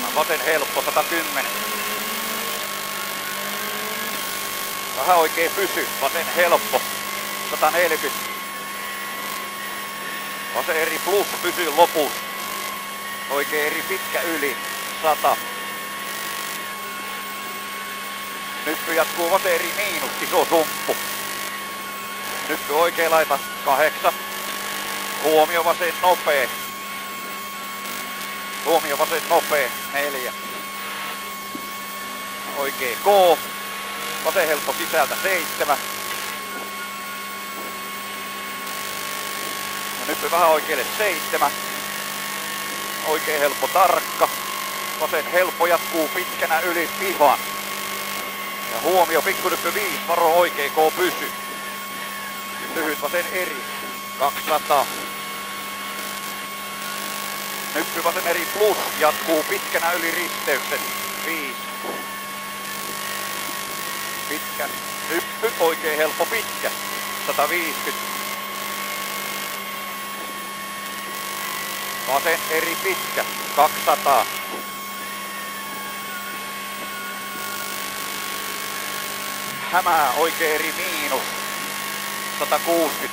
Vasen helppo 110. Vähän oikein pysy. Vasen helppo 140. Vasen eri plus pysyy lopussa. Oikein eri pitkä yli 100. Nyppy jatkuu vasen eri miinus iso sumppu. Nyppy oikein laita 8. Huomio vasen nopee. Huomio vasen nopee 4. Oikein K. Vasen helppo sisältä 7. Ja nyppy vähän oikealle 7. Oikein helppo tarkka. Vasen helppo jatkuu pitkänä yli pihan. Ja huomio pikkunyppy 5. Varo oikein K pysy. Lyhyt vasen eri 200. Nyppy vasen eri plus jatkuu pitkänä yli risteyksen 5. Pitkä nyppy oikein helppo pitkä 150. Vasen eri pitkä 200. Hämää oikein eri miinus 160.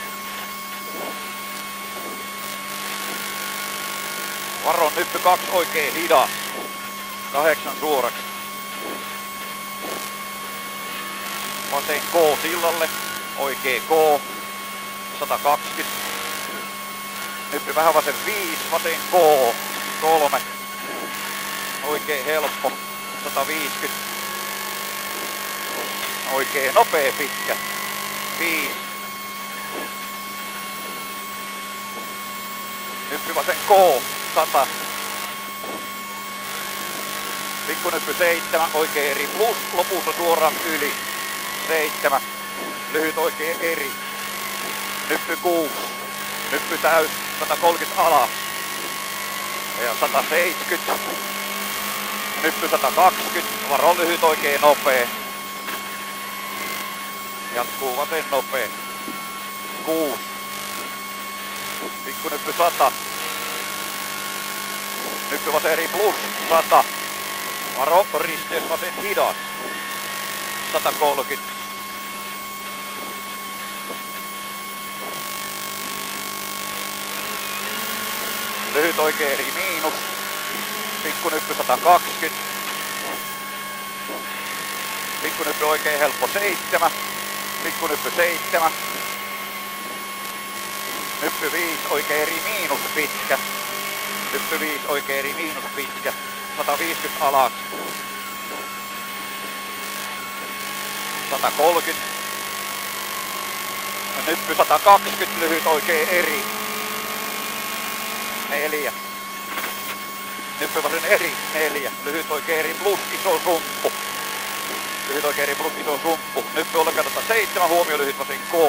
Varon nyppy 2 oikein hidas 8 suoraksi. Vasen K sillalle oikein K 120. Nyppy vähän vasen 5, vasen K 3. Oikein helppo 150. Oikein nopea pitkä 5. Nyppy vasen K 100. Pikkunyppy 7, oikein eri plus, lopussa suoraan yli 7. Lyhyt oikein eri. Nyppy 6. Nyppy täys 130 alas. Ja 170. Nyppy 120. Varo lyhyt oikein nopee. Jatkuu vasen nopee. 6. Pikkunyppy 100. Nyppy vasen eri plus 100. Varo risteys vasen hidas 130. Lyhyt oikein eri miinus. Pikkunyppy 120. Pikkunyppy oikein helppo 7. Pikkunyppy 7. Nyppy 5 oikein eri miinus pitkä. Nyppy 5 oikein eri miinus pitkä. 150 alas. 130. Ja nyppy 120 lyhyt oikein eri. 4. Nyppy vasen eri 4. Lyhyt oikein eri plus iso sumppu. Lyhyt oikein eri plus iso sumppu. Nyppy ollenkaan 7. Huomio lyhyt vasen K.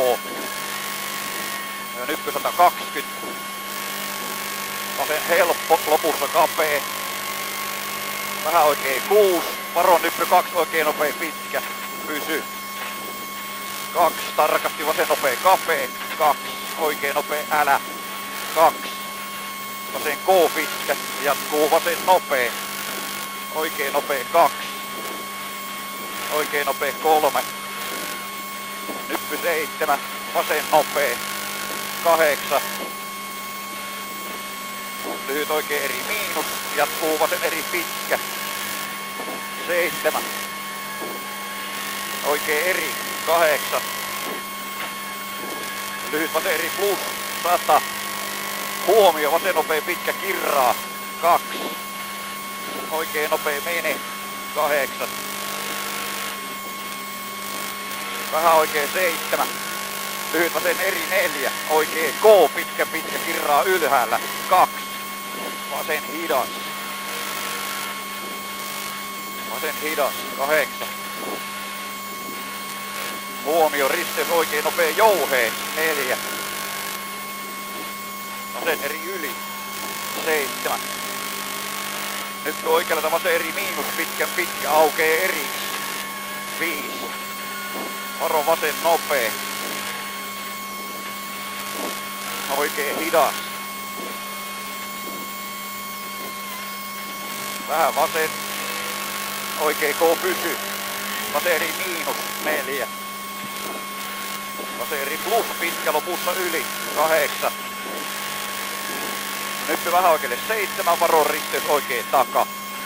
Ja nyppy 120. Vasen helppo, lopussa kapea. Vähän oikein 6. Varo nyppy 2 oikein nopea pitkä. Pysy. 2 tarkasti vasen nopea kapea. 2 oikein nopea älä. 2. Vasen K pitkä. Jatkuu vasen nopea. Oikein nopea 2. Oikein nopea 3. Nyppy 7. Vasen nopea 8. Lyhyt oikein eri miinus. Jatkuu vasen eri pitkä 7. Oikein eri 8. Lyhyt vasen eri plus 100. Huomio vasen nopea pitkä kirraa 2. Oikein nopea mene 8. Vähän oikein 7. Lyhyt vasen eri 4. Oikein K pitkä kirraa ylhäällä 2. Vasen hidas. Vasen hidas 8. Huomio risteys oikein nopea jouheen 4. Vasen eri yli 7. Nyt oikealta vasen eri miinus pitkä aukee eriksi 5. Varo vasen nopee. Oikein hidas. Vähän vasen. Oikee K pysy. Vaseri -4. Vaseri plus pitkä lopussa yli 8. Nyppy vähän oikealle 7, varo risteys oikee taka.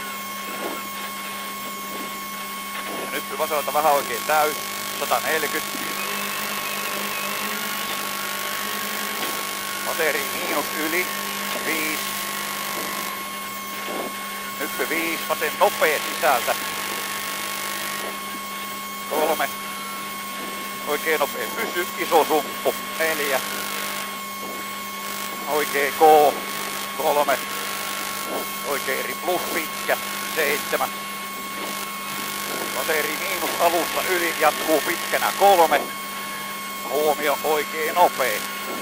Ja nyppy vasemmalta vähän oikein täys, 140. Vaseri miinus yli, 5. Nyppy 5, vasen nopea sisältä. 3. Oikein nopea pysy, iso sumppu, 4. Oikein K, 3. Oikein eri plus pitkä, 7. Vaseri miinus alussa yli, jatkuu pitkänä, 3. Huomio oikein nopea,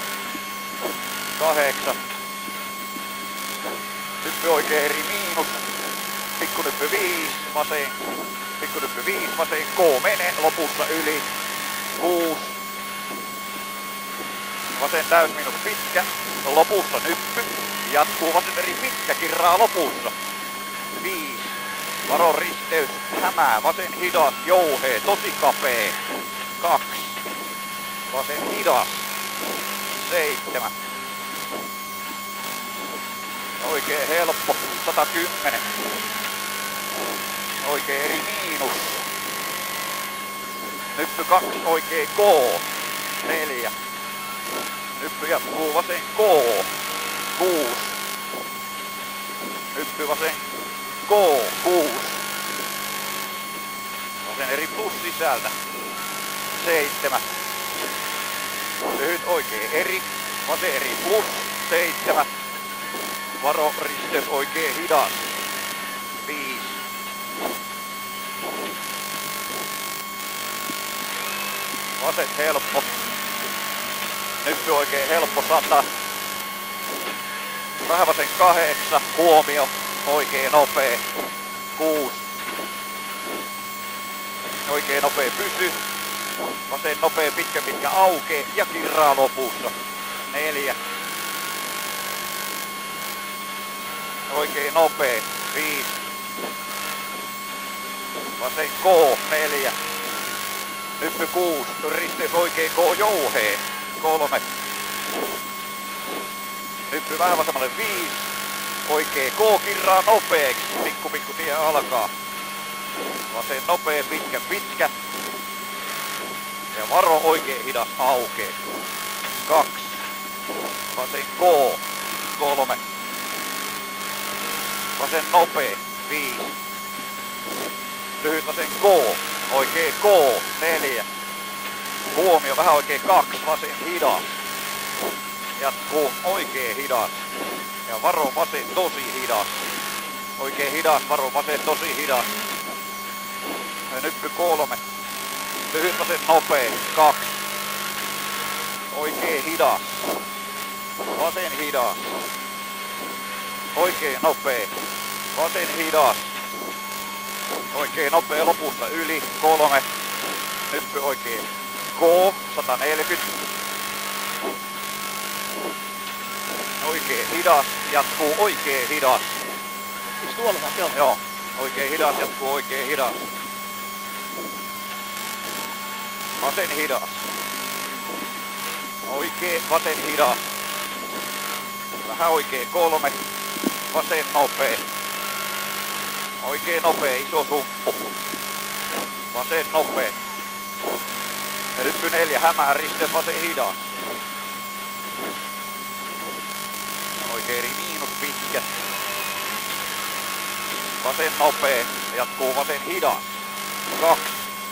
8. Nyppy oikein eri miinus, pikkunyppy 5, vasen, pikkunyppy 5, vasen K menee, lopussa yli, 6. Vasen täys miinus pitkä, lopussa nyppy, jatkuu vasen eri pitkä, kirraa lopussa, 5. Varo risteys, hämää, vasen hidas, jouhee, tosi kapee, 2. Vasen hidas, 7. Oikein helppo, 110. Oikein eri miinus. Nyppy 2, oikein K, 4. Nyppy jatkuu vasen K, 6. Nyppy vasen K, 6. Vasen eri plus sisältä, 7. Lyhyt oikein eri, vasen eri plus, 7. Varo risteys oikein hidas, 5. Vaset helppo. Nyppy oikein helppo, 100. Vähän vasen 8, huomio, oikein nopea, 6. Oikein nopea pysy. Vasen nopea pitkä aukee ja kirraa lopussa, 4. Oikein nopea, 5. Vasen K, 4. Nyppy 6, risteys oikein K jouhee, 3. Nyppy vähän vasemmalle 5. Oikein K kirraa nopeeksi, pikku tie alkaa. Vasen nopea, pitkä. Ja varo oikein hidas aukee, 2. Vasen K, 3. Vasen nopea, 5. Lyhyt vasen K, oikein K, 4. Huomio vähän oikein 2, vasen hidas. Jatkuu oikein hidas. Ja varo vasen tosi hidas. Oikein hidas, varo vasen tosi hidas. Ja nyppy 3. Lyhyt vasen nopea, 2. Oikein hidas. Vasen hidas. Oikein nopea. Vasen hidas. Oikein nopea lopussa yli, 3. Nyppy oikein K, 140. Oikein hidas, jatkuu oikein hidas. Miks tuolla vaan? Joo, oikein hidas, jatkuu oikein hidas. Vasen hidas. Oikein vasen hidas. Vähän oikein 3. Vasen nopea. Oikein nopea, iso sumppu. Vasen nopea. Ja nyppy 4, hämää risteys, vasen hidas. Oikein eri miinus pitkä. Vasen nopea, jatkuu vasen hidas. 2.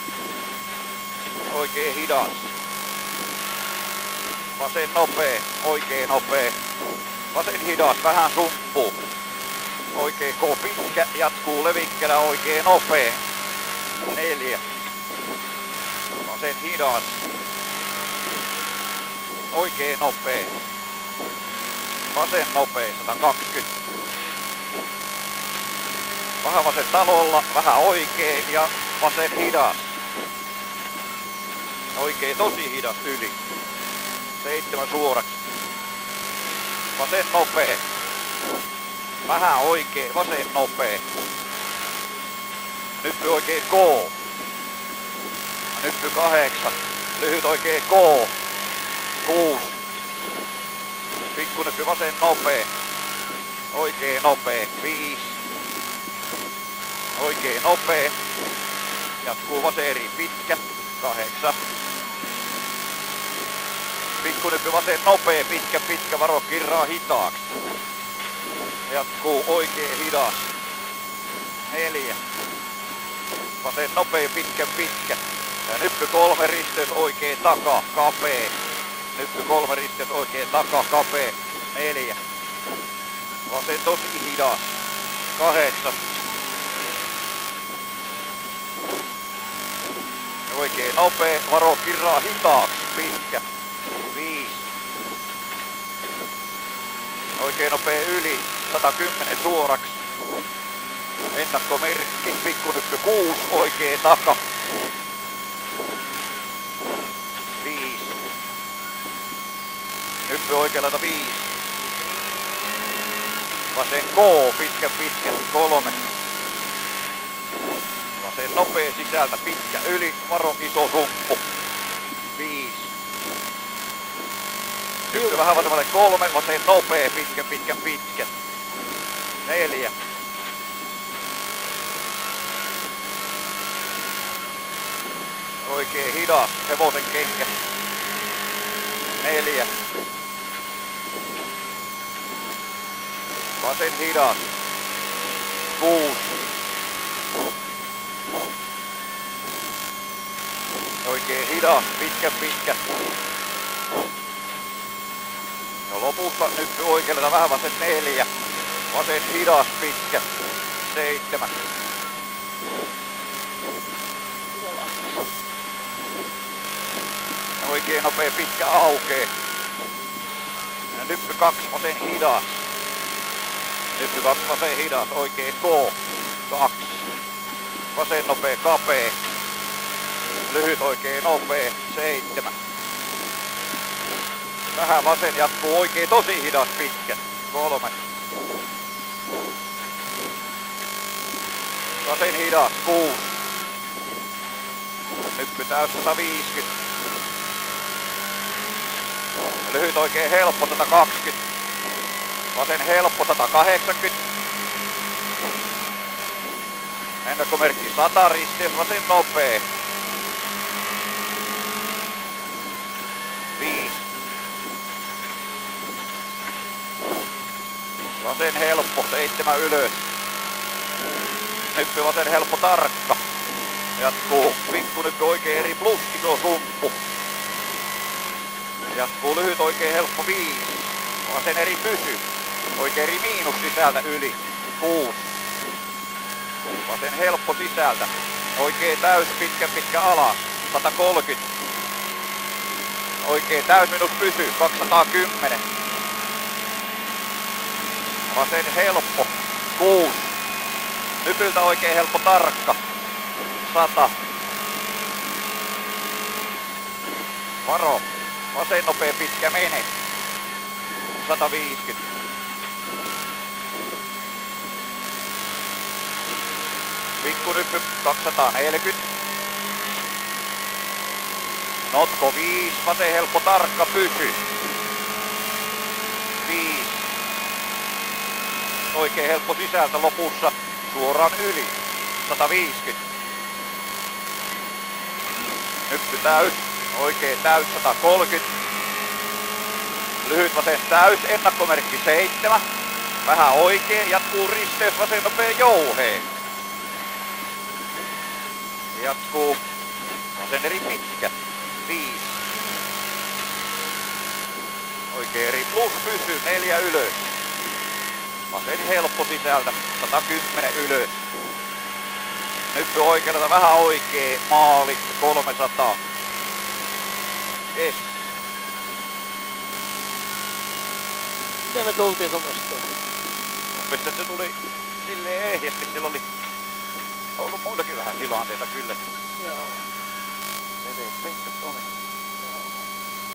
Oikein hidas. Vasen nopea, oikein nopea. Vasen hidas, vähän sumppu. Oikein K pitkä, jatkuu levikkänä, oikein nopea. 4. Vasen hidas. Oikein nopea. Vasen nopea, 120. Vähän vasen talolla, vähän oikein ja vasen hidas. Oikein tosi hidas yli. 7 suoraksi. Vasen nopea. Vähän oikee, vasen nopee. Nyppy oikee K. Nyppy 8. Lyhyt oikee K. 6. Pikkunyppy vasen nopee. Oikee nopee. 5. Oikee nopee. Jatkuu vasen eri pitkä. 8. Pikkunyppy vasen nopee. Pitkä. Varo kirraa hitaaksi. Jatkuu oikee hidas. 4. Vasen nopee pitkä. Ja nyppy 3 risteys oikee taka. Kapee. Nyppy 3 risteys oikee taka. Kapee. 4. Vasen tosi hidas. 8. Oikee nopee. Varo kirraa hitaaksi. Pitkä. 5. Oikee nopee yli. 110 suoraksi. Ennakkomerkki. Pikkunyppy 6. Oikee taka. 5. Nyppy oikealta 5. Vasen K. Pitkä. 3. Vasen nopee sisältä. Pitkä yli. Varo iso sumppu. 5. Nyppy vähän vasemmalle 3. Vasen nopee. Pitkä. 4. Oikee hidas, hevosen kenkä. 4. Vasen hidas. 6. Oikee hidas, pitkä. Ja lopussa nyppy oikealta vähän vasen 4. Vasen hidas, pitkä. 7. Oikee nopea pitkä aukee. Ja nyppy 2 vasen hidas. Nyppy 2 vasen hidas. Oikee K. 2. Vasen nopea kapee. Lyhyt oikee nopea. 7. Vähän vasen jatkuu oikee tosi hidas pitkä. 3. Vasen hidas. 6. Nyppy täys 150. Lyhyt oikein helppo 120. Vasen helppo 180. Ennakkomerkki 100 risteys, vasen nopee. 5. Vasen helppo 7 ylös. Nyppy vasen helppo tarkka. Jatkuu pikkunyppy oikein eri plus iso sumppu. Jatkuu lyhyt oikein helppo 5. Vasen eri pysy. Oikein eri miinus sisältä yli. 6. Vasen helppo sisältä. Oikein täys pitkä alas. 130. Oikein täys minus pysy. 210. Vasen helppo. 6. Nypyltä oikein helppo tarkka. 100. Varo. Vasen nopea pitkä mene. 150. Pikkunyppy 240. Notko 5. Vasen helppo tarkka pysy. 5. Oikein helppo sisältä lopussa. Suoraan yli. 150. Nyppy täys. Oikein täys 130. Lyhyt vasen täys. Ennakkomerkki 7. Vähän oikein. Jatkuu risteys vasen nopea jouhee. Jatkuu vasen eri pitkä. 5. Oikein eri plus pysy. 4 ylös. Vasen helppo sisältä. 110 ylös. Nyppy oikealta vähän oikee. Maali 300. Yes. Miten me tultiin tommostaan? Mielestäni se tuli silleen ehjästi. Sillä oli ollut muitakin vähän tilanteita kyllä. Joo.